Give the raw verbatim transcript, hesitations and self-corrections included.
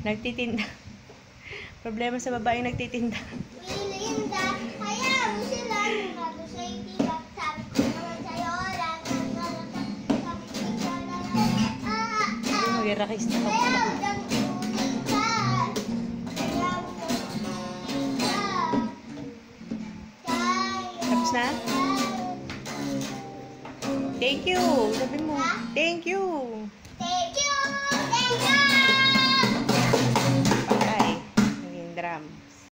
Nagtitinda. Problema sa babaeng nagtitinda. Linda, kaya mo sila nung ano sa diba? Sabi ko naman sa'yo, lang, lang, lang, lang, sabi ko sa'yo, lang, ah, ah, Mag-irakis na ako. kaya mo lang ulit ka. Kaya mo lang ulit ka. Tapos na? Thank you. Sabi mo. Thank you.